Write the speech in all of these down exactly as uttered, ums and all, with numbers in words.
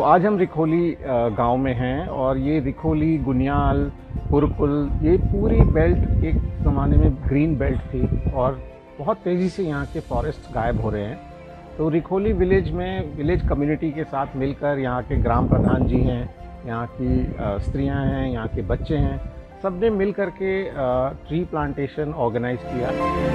आज हम रिखोली गांव में हैं और ये रिखोली, गुनियाल, पुरकुल, ये पूरी बेल्ट एक ज़माने में ग्रीन बेल्ट थी और बहुत तेज़ी से यहाँ के फॉरेस्ट गायब हो रहे हैं। तो रिखोली विलेज में विलेज कम्युनिटी के साथ मिलकर यहाँ के ग्राम प्रधान जी हैं, यहाँ की स्त्रियाँ हैं, यहाँ के बच्चे हैं, सब ने मिल कर के ट्री प्लांटेशन ऑर्गेनाइज किया।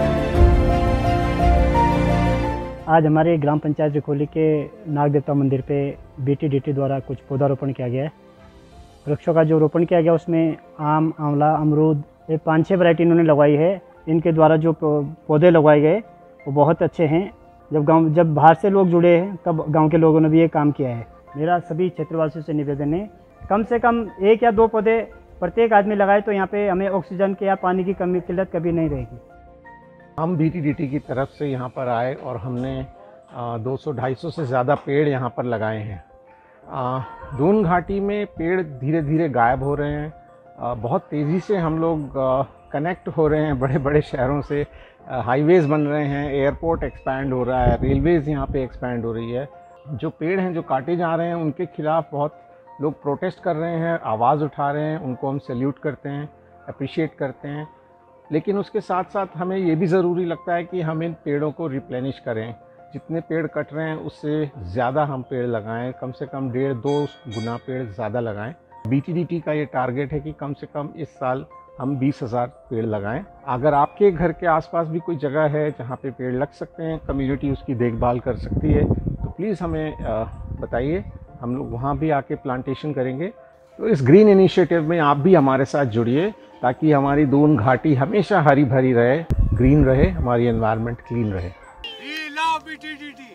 आज हमारे ग्राम पंचायत रिखोली के नाग देवता मंदिर पे बी टी डी टी द्वारा कुछ पौधारोपण किया गया है। वृक्षों का जो रोपण किया गया उसमें आम, आंवला, अमरूद, ये पाँच छः वैरायटी इन्होंने लगवाई है। इनके द्वारा जो पौधे लगवाए गए वो बहुत अच्छे हैं। जब गांव जब बाहर से लोग जुड़े हैं तब गांव के लोगों ने भी ये काम किया है। मेरा सभी क्षेत्रवासियों से निवेदन है, कम से कम एक या दो पौधे प्रत्येक आदमी लगाए तो यहाँ पे हमें ऑक्सीजन के या पानी की कमी किल्लत कभी नहीं रहेगी। हम बी टी डी टी की तरफ से यहाँ पर आए और हमने दो सौ ढाई सौ से ज़्यादा पेड़ यहाँ पर लगाए हैं। दून घाटी में पेड़ धीरे धीरे गायब हो रहे हैं। आ, बहुत तेज़ी से हम लोग कनेक्ट हो रहे हैं बड़े बड़े शहरों से। हाईवेज़ बन रहे हैं, एयरपोर्ट एक्सपैंड हो रहा है, रेलवेज़ यहाँ पे एक्सपैंड हो रही है। जो पेड़ हैं जो काटे जा रहे हैं उनके खिलाफ बहुत लोग प्रोटेस्ट कर रहे हैं, आवाज़ उठा रहे हैं। उनको हम सैल्यूट करते हैं, अप्रिशिएट करते हैं। लेकिन उसके साथ साथ हमें ये भी ज़रूरी लगता है कि हम इन पेड़ों को रिप्लेनिश करें। जितने पेड़ कट रहे हैं उससे ज़्यादा हम पेड़ लगाएं, कम से कम डेढ़ दो गुना पेड़ ज़्यादा लगाएं। बी टी डी टी का ये टारगेट है कि कम से कम इस साल हम बीस हज़ार पेड़ लगाएं। अगर आपके घर के आसपास भी कोई जगह है जहाँ पे पेड़ लग सकते हैं, कम्युनिटी उसकी देखभाल कर सकती है, तो प्लीज़ हमें बताइए, हम लोग वहाँ भी आके प्लांटेशन करेंगे। तो इस ग्रीन इनिशिएटिव में आप भी हमारे साथ जुड़िए ताकि हमारी दून घाटी हमेशा हरी भरी रहे, ग्रीन रहे, हमारी एनवायरनमेंट क्लीन रहे। We love B T D T।